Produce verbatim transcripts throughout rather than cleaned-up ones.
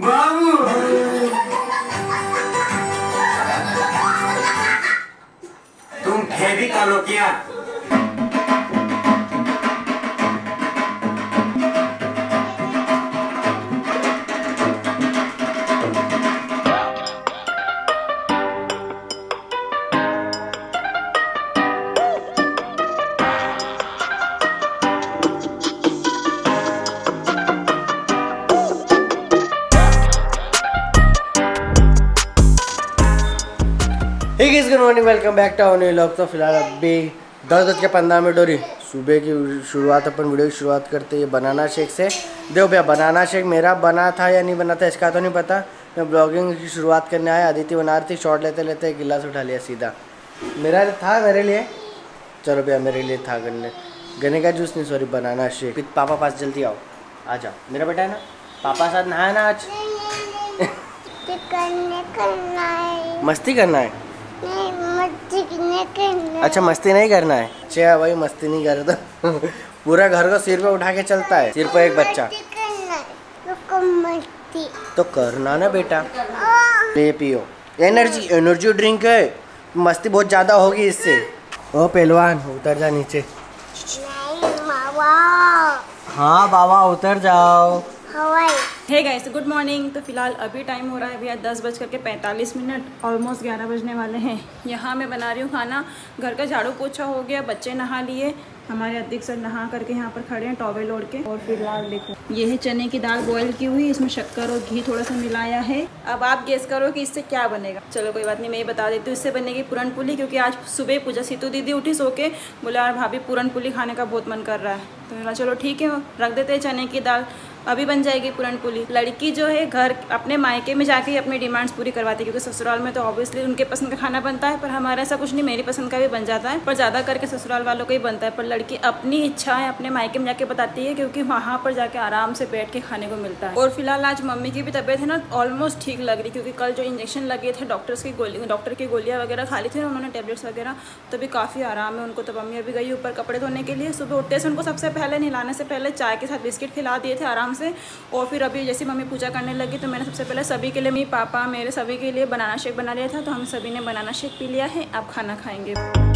बाबू तुम खेती करो क्या? Hey guys, good morning, welcome back to our new vlog. तो फिलहाल अभी दस बज के पंद्रह मिनट हो रही सुबह की शुरुआत। अपन वीडियो की शुरुआत करते हैं बनाना शेक से। देखो भैया, बनाना शेक मेरा बना था या नहीं बना था इसका तो नहीं पता। मैं ब्लॉगिंग की शुरुआत करने आया, अदिति बना रही थी, शॉर्ट लेते लेते एक गिलास उठा लिया सीधा। मेरा था मेरे लिए, चलो भैया मेरे लिए था गन्ने गन्ने का जूस नहीं, सॉरी बनाना शेक। पापा पास जल्दी आओ, आ जाओ मेरा बेटा है ना, पापा साथ नहाया ना आज। मस्ती करना है? नहीं, मस्ती नहीं करना। अच्छा मस्ती नहीं करना है, अच्छा भाई मस्ती नहीं कर तो पूरा घर को सिर पे उठा के चलता है, सिर पे एक बच्चा मस्ती तो करना ना बेटा। ले पियो, एनर्जी एनर्जी ड्रिंक है, मस्ती बहुत ज़्यादा होगी इससे। ओ पहलवान उतर जा नीचे। नहीं बाबा। हाँ बाबा उतर जाओ। हवाई। Hey guys, good morning. तो फिलहाल अभी टाइम हो रहा है भैया दस बज करके पैंतालीस मिनट, ऑलमोस्ट ग्यारह बजने वाले हैं। यहाँ मैं बना रही हूँ खाना। घर का झाड़ू पोछा हो गया, बच्चे नहा लिए, हमारे अध्यक्ष सर नहा करके यहाँ पर खड़े हैं टॉवेल ओढ़ के। और फिलहाल देखो ये है चने की दाल बॉईल की हुई, इसमें शक्कर और घी थोड़ा सा मिलाया है। अब आप गेस करो कि इससे क्या बनेगा। चलो कोई बात नहीं, मैं ये बता देती हूँ। इससे बनेगी पूरन पुली, क्योंकि आज सुबह पूजा सीतू दीदी उठी सो के, बोले यार भाभी पूरन पुली खाने का बहुत मन कर रहा है। तो बोला चलो ठीक है, रख देते हैं चने की दाल, अभी बन जाएगी पूरन पुली। लड़की जो है घर अपने मायके में जाके अपनी डिमांड्स पूरी करवाती है, क्योंकि ससुराल में तो ऑब्वियसली उनके पसंद का खाना बनता है, पर हमारा ऐसा कुछ नहीं, मेरी पसंद का भी बन जाता है, पर ज़्यादा करके ससुराल वालों का ही बनता है। पर लड़की अपनी इच्छा है अपने मायके में जाके बताती है, क्योंकि वहाँ पर जाके आराम से बैठ के खाने को मिलता है। और फिलहाल आज मम्मी की भी तबीयत है ना ऑलमोस्ट ठीक लग रही, क्योंकि कल जो इंजेक्शन लगे थे डॉक्टर्स की गोली डॉक्टर की गोलियाँ वगैरह खा ली थी ना उन्होंने, टेबलेट्स वगैरह, तो भी काफ़ी आराम है उनको। तो मम्मी अभी गई ऊपर कपड़े धोने के लिए। सुबह उठते से उनको सबसे पहले नहलाने से पहले चाय के साथ बिस्किट खिला दिए थे आराम से। और फिर अभी जैसे मम्मी पूजा करने लगी तो मैंने सबसे पहले सभी के लिए, मेरे पापा मेरे सभी के लिए बनाना शेक बना लिया था। तो हम सभी ने बनाना शेक पी लिया है, अब खाना खाएंगे।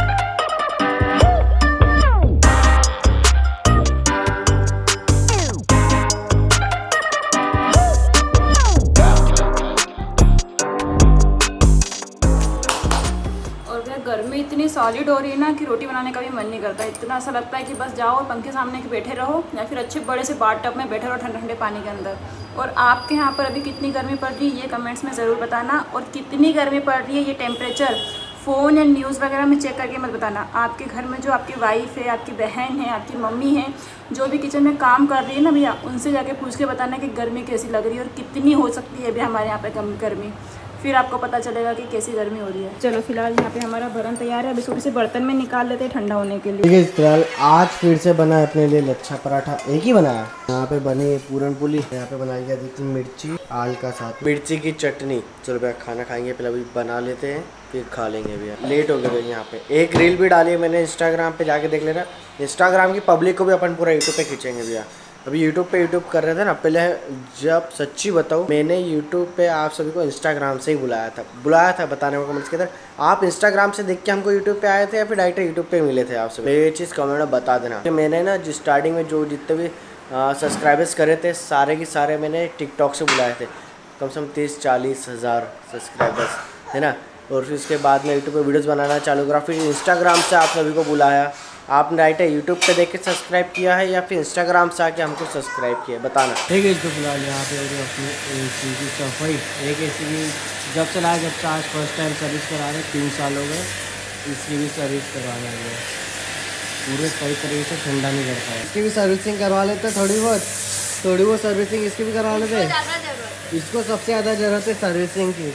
गर्मी इतनी सॉलिड हो रही है ना कि रोटी बनाने का भी मन नहीं करता। इतना ऐसा लगता है कि बस जाओ पंखे सामने के बैठे रहो, या फिर अच्छे बड़े से बाथ टब में बैठे रहो ठंडे ठंडे पानी के अंदर। और आपके यहाँ पर अभी कितनी गर्मी पड़ रही है ये कमेंट्स में ज़रूर बताना। और कितनी गर्मी पड़ रही है ये टेम्परेचर फ़ोन या न्यूज़ वगैरह में चेक करके मत बताना। आपके घर में जो आपकी वाइफ है, आपकी बहन है, आपकी मम्मी है, जो भी किचन में काम कर रही है ना भैया, उनसे जाके पूछ के बताना कि गर्मी कैसी लग रही है और कितनी हो सकती है अभी हमारे यहाँ पे कम गर्मी, फिर आपको पता चलेगा कि कैसी गर्मी हो रही है। चलो फिलहाल यहाँ पे हमारा भरन तैयार है, अभी इसको किसी बर्तन में निकाल लेते हैं ठंडा होने के लिए। ठीक है, फिलहाल आज फिर से बना है अपने लिए लच्छा पराठा, एक ही बनाया। यहाँ पे बनी है पूरन पुली, यहाँ पे बनाई गई थी मिर्ची आल का साथ मिर्ची की चटनी। चलो भैया खाना खाएंगे, पहले अभी बना लेते हैं फिर खा लेंगे भैया। लेट हो गया भैया। यहाँ पे एक रील भी डाली है मैंने इंस्टाग्राम पे, जाके देख लेना। इंस्टाग्राम की पब्लिक को भी अपन पूरा यूट्यूब पे खींचेंगे भैया। अभी यूट्यूब पे यूट्यूब कर रहे थे ना पहले, जब सच्ची बताऊँ मैंने यूट्यूब पे आप सभी को इंस्टाग्राम से ही बुलाया था बुलाया था बताने को कमेंट्स के अंदर। आप इंस्टाग्राम से देख के हमको यूट्यूब पे आए थे या फिर डायरेक्ट यूट्यूब पे मिले थे आप सभी, ये चीज़ कमेंट में बता देना। मैंने ना जो स्टार्टिंग में जो जितने भी सब्सक्राइबर्स करे थे सारे के सारे मैंने टिकटॉक से बुलाए थे, कम से कम तीस चालीस हज़ार सब्सक्राइबर्स है ना। और फिर उसके बाद में यूट्यूब पे वीडियोस बनाना चालू करा, फिर इंस्टाग्राम से आप सभी को बुलाया। आपने डायरेक्ट यूट्यूब पे देख के सब्सक्राइब किया है या फिर इंस्टाग्राम से आके हमको सब्सक्राइब किया, बताना। ठीक है, तो फिलहाल यहाँ पे अपनी ए सी की सफाई, एक ए सी की जब चलाया जब से आज फर्स्ट टाइम सर्विस करा रहे, तीन साल हो गए, इसकी भी सर्विस करवाना है। पूरे सही तरीके से ठंडा नहीं करता है, इसकी भी सर्विसिंग करवा लेते थोड़ी बहुत थोड़ी बहुत सर्विसिंग इसकी भी करवा लेते। इसको सबसे ज़्यादा जरूरत है सर्विसिंग की।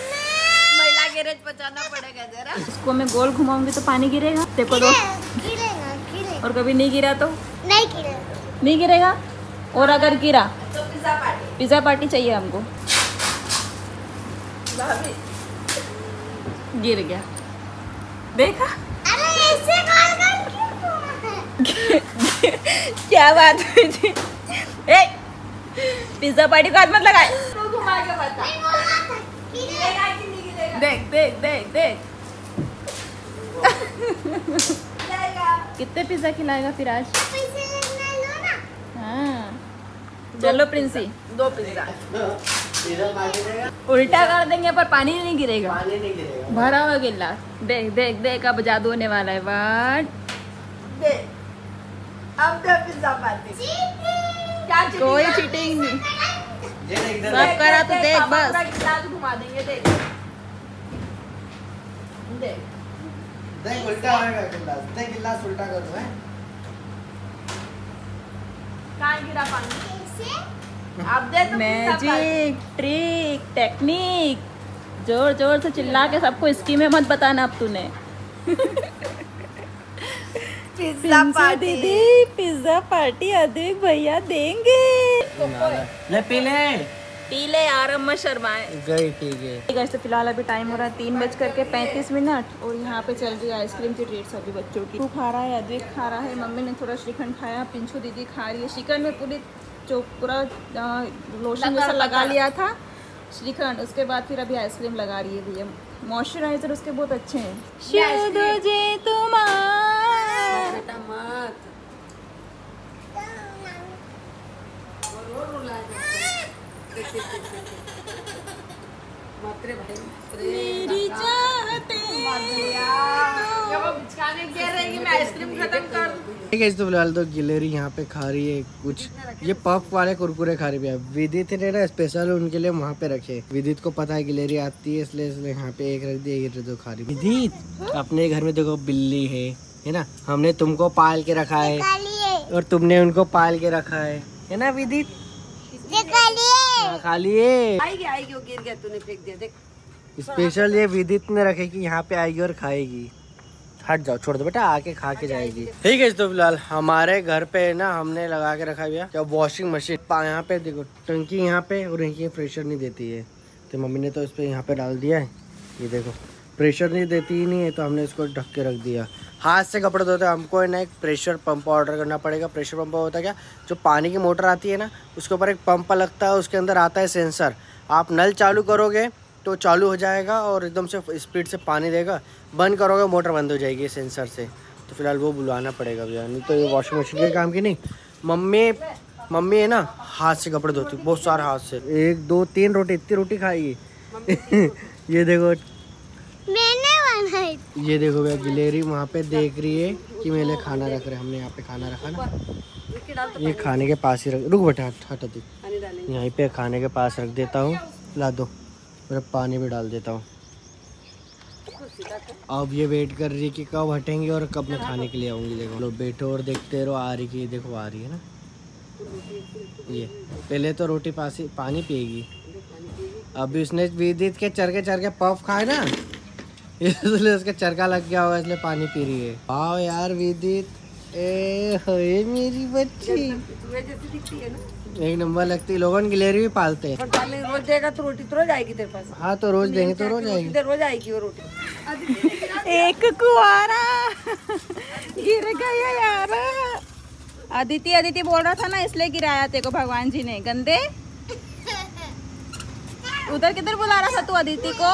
बचाना पड़ेगा जरा। इसको मैं गोल घुमाऊंगी तो पानी गिरेगा, देखो दो गिरेगा, गिरेगा। और कभी नहीं गिरा तो नहीं गिरेगा, नहीं गिरेगा। और अगर गिरा तो पिज्जा पार्टी पिज्जा पार्टी चाहिए हमको। गिर गया, देखा। अरे ऐसे गोल क्या बात हुई थी? ए, पिज्जा पार्टी को हाथ मत लगाए। घुमा के बता। नहीं बोला था गिरेगा कि नहीं गिरेगा। देख देख देख देख कितने पिज्जा खिलाएगा फिर आज? पैसे लेना लो ना। हाँ चलो प्रिंसी, दो पिज्जा इधर पानी देगा, उल्टा कर देंगे पर पानी नहीं गिरेगा, पानी नहीं गिरेगा। भरा हुआ गिलास। देख देख देख अब जादू होने वाला है। वन देख अब दे पिज्जा पार्टी। क्या चीटिंग कोई है? चीटिंग नहीं, ये देख इधर सब करा तो देख पापा बस। पूरा गिलास घुमा देंगे। देख देख देख उल्टा होएगा गिलास, देख गिलास उल्टा कर दो है। कहाँ गिरा पानी? कैसे? अब दे तो pizza party. Magic trick technique, जोर जोर से चिल्ला के सबको स्कीमें मत बताना अब तूने। Pizza party. दीदी पिज्जा पार्टी अदिक भैया देंगे। ले पी ले। पी ले यार, मत शर्माए। गई ठीक है। तो फिलहाल अभी टाइम हो रहा है तीन बज करके पैंतीस मिनट और यहाँ पे चल रही है आइसक्रीम की ट्रीट सभी बच्चों की। तू खा रहा है, अद्विक खा रहा है, मम्मी ने थोड़ा श्रीखंड खाया, पिंचू दीदी खा रही है। श्रीखंड में पूरी जो पूरा लोशन जैसा लगा लिया था श्रीखंड, उसके बाद फिर अभी आइसक्रीम लगा रही है भैया। मॉइस्चराइजर उसके बहुत अच्छे हैं। मेरी चाहते आइसक्रीम खत्म कर दूं। ठीक है, तो फिलहाल तो गिलेरी यहाँ पे खा रही है कुछ, ये पफ वाले कुरकुरे खा रही है। विदित ने ना स्पेशल उनके लिए वहाँ पे रखे। विदित को पता है गिलेरी आती है, इसलिए इसलिए यहाँ पे एक रख दिया, ये तो खा रही। विदित अपने घर में देखो बिल्ली है है ना, हमने तुमको पाल के रखा है निकालिए और तुमने उनको पाल के रखा है है ना विदित? निकालिए। खा लिए। आएगी आएगी, वो गिर गया, तूने फेंक दिया। देख स्पेशल ये विदित ने रखे कि यहाँ पे आएगी और खाएगी। हट जाओ, छोड़ दो बेटा, आके खा के जाएगी। ठीक है, तो फिलहाल हमारे घर पे ना हमने लगा के रखा भैया क्या वॉशिंग मशीन। यहाँ पे देखो टंकी यहाँ पे, और इनकी प्रेशर नहीं देती है, तो मम्मी ने तो इस पे यहाँ पे डाल दिया है। ये देखो प्रेशर नहीं देती ही नहीं है, तो हमने इसको ढक के रख दिया। हाथ से कपड़े धोते हमको है ना एक प्रेशर पंप ऑर्डर करना पड़ेगा। प्रेशर पंप होता है क्या, जो पानी की मोटर आती है ना, उसके ऊपर एक पंप लगता है, उसके अंदर आता है सेंसर। आप नल चालू करोगे तो चालू हो जाएगा और एकदम से स्पीड से पानी देगा, बंद करोगे मोटर बंद हो जाएगी सेंसर से। तो फिलहाल वो बुलाना पड़ेगा भैया, नहीं तो ये वॉशिंग मशीन के काम की नहीं। मम्मी मम्मी है ना हाथ से कपड़े धोती, बहुत सारे हाथ से, एक दो तीन रोटी, इतनी रोटी खाएगी। ये देखो मैंने बनाई। ये देखो भैया गिलेरी वहाँ पे देख रही है कि मेरे लिए खाना रख रहे हैं। हमने यहाँ पे खाना रखा ना, ये खाने के पास ही रख, रुक बेटा हटा दे, यहीं पे खाने के पास रख देता हूँ। ला दो, फिर पानी भी डाल देता हूँ। अब ये वेट कर रही है कि कब हटेंगे और कब मैं खाने के लिए आऊँगी। देखो लो बैठो और देखते रहो, आ रही कि देखो आ रही है ना। ये पहले तो रोटी पास ही पानी पिएगी, अभी उसने विदित के चरके चरके पफ खाए ना, इसलिए उसका चरका लग गया होगा, इसलिए पानी पी रही है। आओ यार विदित, ए होए मेरी बच्ची, तुम्हें जैसी दिखती है ना, एक नंबर लगती है। लोगन गिलेरी भी पालते हैं। पर पानी रोज देगा तो रोटी तो रोज आएगी तेरे पास। हाँ तो रोज देंगे तो रोज आएगी। इधर रोज आएगी वो रोटी। एक कुआरा गिर गया यार। अदिति अदिति बोल रहा था ना, इसलिए गिराया तेरे को भगवान जी ने। गंदे उधर किधर बुला रहा था तू अदिति को?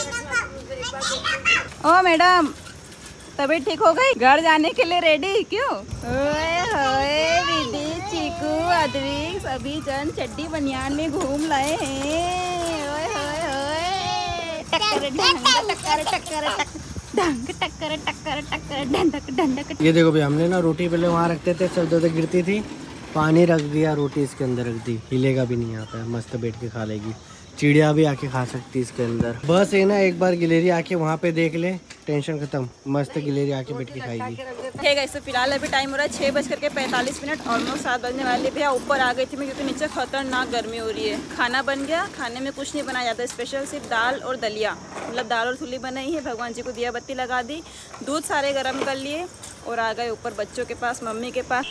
ओ मैडम तबीयत ठीक हो गई, घर जाने के लिए रेडी? क्यों? ओए होए विदित, चीकू, अद्विक सभी जन चड्डी बनियान में घूम लाए हैं। ओए होए होए, टक्कर ढंग टक्कर टक्कर टक ढंग टक्कर टक्कर टक्कर ढंडक ढंडक। ये देखो भाई, हमने ना रोटी पहले वहाँ रखते थे, सब जगह गिरती थी, पानी रख दिया, रोटी इसके अंदर रख दी, हिलेगा भी नहीं यहाँ पे, मस्त बैठ के खा लेगी। चिड़िया भी आके खा सकती है इसके अंदर। बस है ना, एक बार गिलेरी आके वहाँ पे देख ले, टेंशन खत्म, मस्त गिलेरी आके बैठ के खाएगी। ठीक है, इससे फिलहाल अभी टाइम हो रहा है छः बज करके पैंतालीस मिनट, ऑलमोस्ट सात बजने वाले। भैया ऊपर आ गई थी मैं, क्योंकि नीचे खतरनाक गर्मी हो रही है। खाना बन गया, खाने में कुछ नहीं बनाया जाता, स्पेशल सिर्फ दाल और दलिया, मतलब दाल और थुली बनाई है। भगवान जी को दिया बत्ती लगा दी, दूध सारे गर्म कर लिए और आ गए ऊपर बच्चों के पास, मम्मी के पास।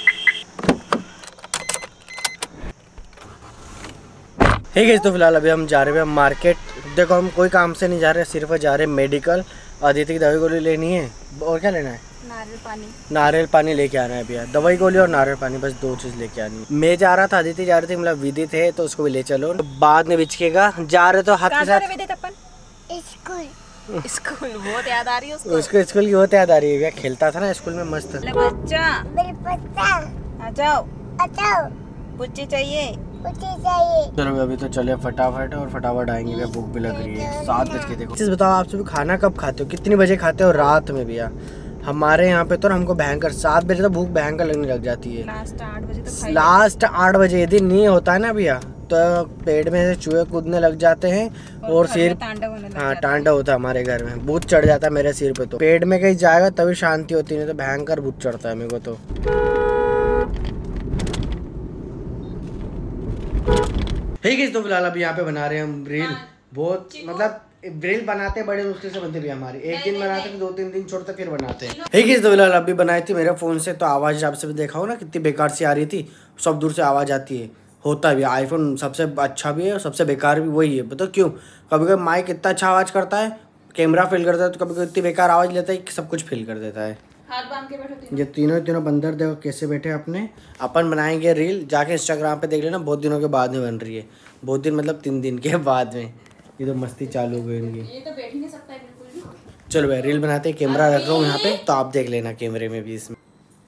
ठीक है, तो फिलहाल अभी हम जा रहे हैं मार्केट। देखो हम कोई काम से नहीं जा रहे, सिर्फ जा रहे हैं मेडिकल। अदिति की दवाई गोली लेनी है, और क्या लेना है? नारियल पानी नारियल पानी लेके आना है भैया, दवाई गोली और नारियल पानी, बस दो चीज लेके आनी है। मैं जा रहा था, अदिति जा रही थी, मतलब विदित है तो उसको भी ले चलो, बाद में बिचकेगा। जा रहे तो हाथ के साथ स्कूल स्कूल। बहुत याद आ रही है उसको। उसको स्कूल की बहुत याद आ रही है भैया, खेलता था ना स्कूल में मस्त। बच्चा मेरे बच्चा आ जाओ, अच्छा पुच्ची चाहिए। मुझे चाहिए। चलो अभी तो चले फटाफट और फटाफट आएंगे भैया, भूख भी लग रही है। सात बज के देखो। चीज बताओ, आप सभी खाना कब खाते हो, कितनी बजे खाते हो रात में भैया? हमारे यहाँ पे तो हमको भयंकर सात बजे तो भूख भयंकर लगने लग जाती है। लास्ट आठ बजे तो खाई लास्ट आठ बजे यदि नहीं होता है ना भैया तो पेट में से चूहे कूदने लग जाते हैं और, और सिर तांडव होने लग हाँ जाता तांडव होता है हमारे घर में। भूत चढ़ जाता है मेरे सिर पे, तो पेट में कहीं जाएगा तभी शांति होती है, नहीं तो भयंकर भूत चढ़ता है मेरे को तो। ठीक है, तो फिलहाल अभी यहाँ पे बना रहे हैं हम रील। बहुत मतलब रील बनाते बड़े मुश्किल से बनती भी हमारी, एक दिन बनाते फिर दो तीन दिन छोड़ते फिर बनाते हैं। ठीक है, तो फिलहाल अभी बनाई थी मेरे फोन से, तो आवाज आपसे भी देखा हो ना कितनी बेकार सी आ रही थी, सब दूर से आवाज आती है। होता भी आईफोन सबसे अच्छा भी है और सबसे बेकार भी वही है, बताओ क्यों? कभी कभी माइक इतना अच्छा आवाज करता है, कैमरा फील करता है, तो कभी कभी इतनी बेकार आवाज लेता है कि सब कुछ फील कर देता है। हाथ बांध के बैठो। ये तीनों तीनों बंदर देखो कैसे बैठे अपने। अपन बनाएंगे रील, जाके इंस्टाग्राम पे देख लेना, बहुत दिनों के बाद में बन रही है। बहुत दिन मतलब तीन दिन के बाद में। ये तो मस्ती चालू हो गई इनकी। ये तो बैठ ही नहीं सकता है बिल्कुल भी। चलो भाई रील बनाते हैं, कैमरा रख रहा हूँ यहाँ पे, तो आप देख लेना कैमरे में भी इसमें।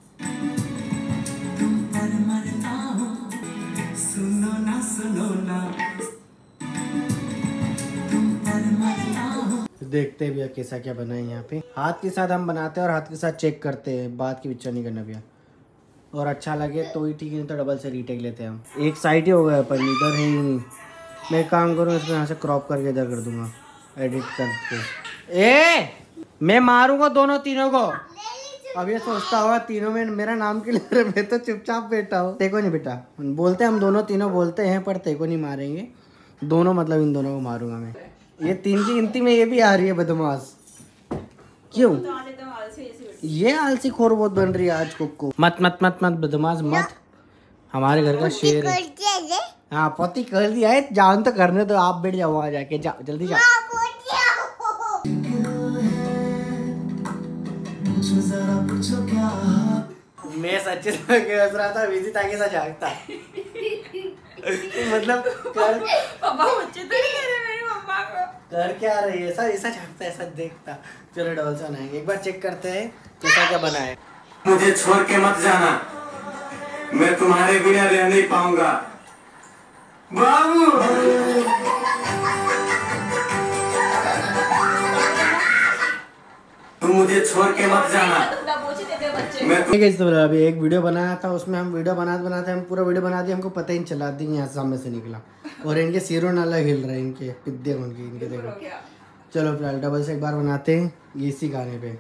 देखते हैं भैया कैसा क्या बना है यहाँ पे। हाथ के साथ हम बनाते हैं और हाथ के साथ चेक करते हैं, बात की विचार नहीं करना भैया। और अच्छा लगे तो ही ठीक है, नहीं तो डबल से रीटेक लेते हैं हम। एक साइड ही हो गया पर इधर है ही नहीं। मैं एक काम करूँ, इसको यहाँ से क्रॉप करके इधर कर दूंगा एडिट करके। ए मैं मारूंगा दोनों तीनों को। अब ये सोचता होगा तीनों में मेरा नाम क्यों ले रहे, मैं तो चुपचाप बैठा हूँ। तेको नहीं बेटा बोलते, हम दोनों तीनों बोलते हैं पर तेको नहीं मारेंगे। दोनों मतलब इन दोनों को मारूंगा मैं। ये तीन की गिनती में ये भी आ रही है बदमाश, क्यों? ये आलसी खोर बहुत बन रही है आज को। मत मत मत मत बदमाश मत, हमारे घर का शेर है। हाँ पति कर दिया है, जान तो करने तो आप बैठ जाओ वहाँ जाके, जाओ जल्दी जाओ। मैं सच्चे से हंस रहा था, विजित आगे सा झाँकता मतलब कर पापा बच्चे तो नहीं कह रहे मेरे मम्मा को। कर क्या रही है, ऐसा ऐसा झाँकता ऐसा देखता। चलो डबल से बनाएंगे, एक बार चेक करते हैं कैसा क्या बना है। मुझे छोड़ के मत जाना, मैं तुम्हारे बिना रह नहीं पाऊंगा बाबू। तुम मुझे छोड़ के मत जाना। मैं ठीक है, तो अभी एक वीडियो बनाया था, उसमें हम वीडियो बनाते बनाते हम पूरा वीडियो बना दिया, हमको पता ही नहीं चला दी यहाँ सामने से निकला। और इनके सिरों नाला हिल रहे हैं, इनके पिद्दे उनके इनके देखो। चलो फिलहाल डबल से एक बार बनाते हैं ये इसी गाने पे।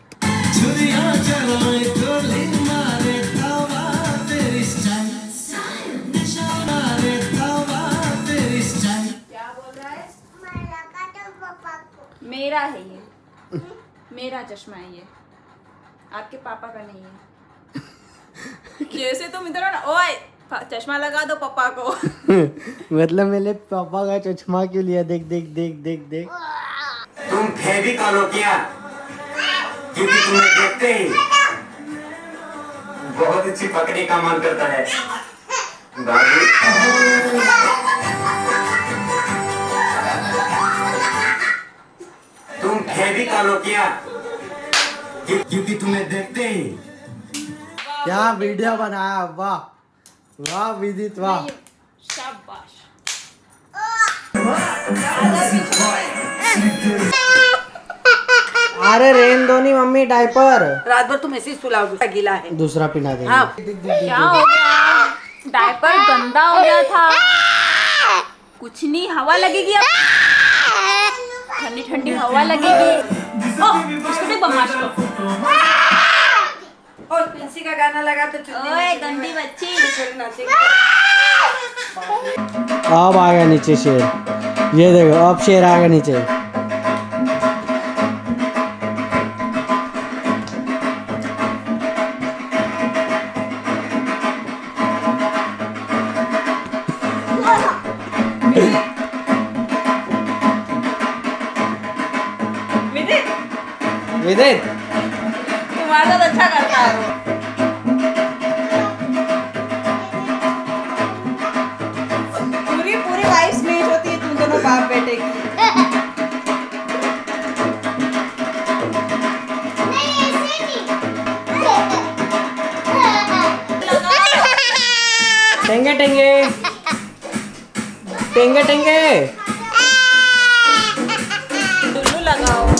मेरा है ये, मेरा चश्मा है ये, आपके पापा का नहीं है। जैसे तुम इधर ना, ओए चश्मा लगा दो पापा को। मतलब मेरे पापा का चश्मा क्यों लिया? देख देख देख देख देख। तुम फेविकॉल हो क्या? क्योंकि तुम्हें देखते ही बहुत अच्छी पकड़ने का मन करता है बाबू। तुम फेविकॉल हो क्या? क्योंकि तुम्हें देखते ही। क्या वीडियो बनाया, वाह वाह विदित वाह। शाबाश। अरे रेन दो नहीं मम्मी, डायपर रात भर तुम ऐसे ही सुलाओगे, गीला है। दूसरा पिना देंगे। हाँ। क्या हो गया? डायपर गंदा हो गया था। कुछ नहीं, हवा लगेगी अब, ठंडी ठंडी हवा लगेगी। ओ, उसको भी बदमाश को। और पिंसी का गाना लगा तो ओए गंदी बच्ची। अब आ गया नीचे शेर, ये देखो अब शेर आ गया नीचे। विदित, विदित हमारे साथ अच्छा करता है वो। पूरी पूरी वाइब्स मैच होती है तुम दोनों बाप बेटे की। टेंगे टेंगे टेंगे टेंगे टुल्लू लगाओ।